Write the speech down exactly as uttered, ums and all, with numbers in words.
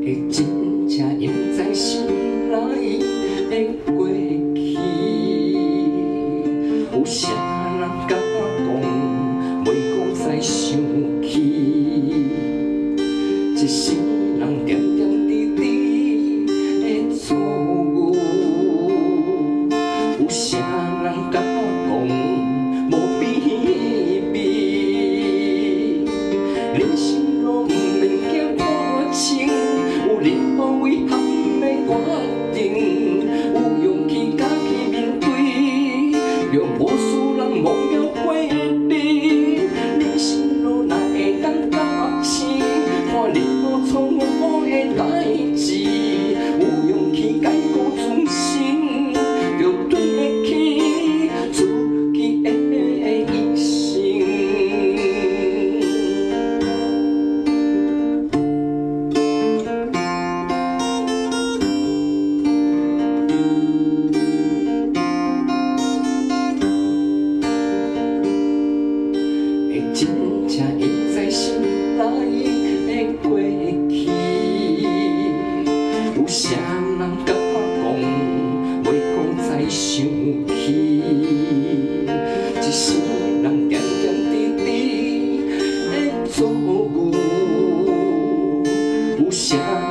会真正印在心内的过去，有啥人甲讲，袂讲再想起，一世人点点滴滴的错误，有啥人甲讲无秘密，人生路不免惊看清，有任何遗憾的决定，有勇气家己面对，让无数人忘了过你。人生路哪会当假死，看任何错误的代志，有勇气改过自新，就对得起自己的一生。会真正印在心内的过去，有啥人甲讲，袂讲再想起，一世人点点滴滴的错误，有啥